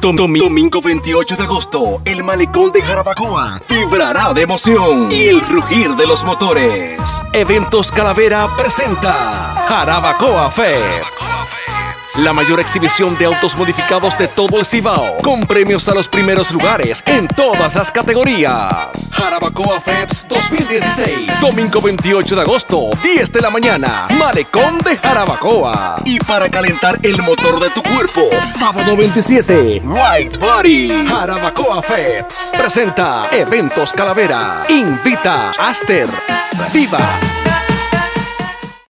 Domingo 28 de agosto, el malecón de Jarabacoa vibrará de emoción y el rugir de los motores. Eventos Calavera presenta Jarabacoa Fest. La mayor exhibición de autos modificados de todo el Cibao, con premios a los primeros lugares en todas las categorías. Jarabacoa Fest 2016, domingo 28 de agosto, 10 de la mañana, Malecón de Jarabacoa. Y para calentar el motor de tu cuerpo, sábado 27, Right Body. Jarabacoa Fest presenta Eventos Calavera. Invita Aster. ¡Viva!